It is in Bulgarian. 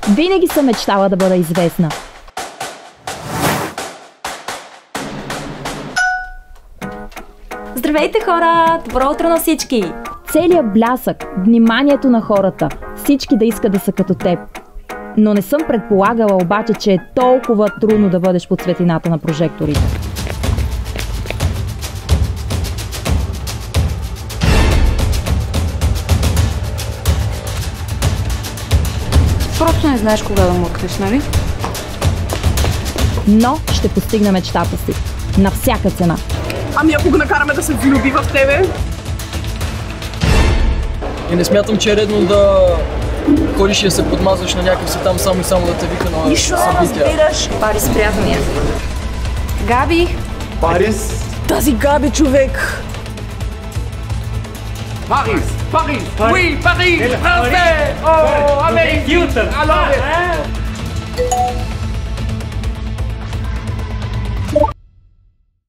Винаги съм мечтала да бъда известна. Здравейте, хора! Добро утро на всички! Целият блясък, вниманието на хората, всички да искат да са като теб. Но не съм предполагала обаче, че е толкова трудно да бъдеш под светлината на прожекторите. Просто не знаеш кога да млъкнеш, нали? Но ще постигна мечтата си. На всяка цена. Ами ако го накараме да се влюби в тебе? И не смятам, че е редно да ходиш и да се подмазваш на някакъв си там само и само да те вика на Нищо събития. разбираш! Парис, приятелния. Габи! Парис! Тази Габи, човек! Paris! Oui, Paris! Français! Oh, Amérique! I love it!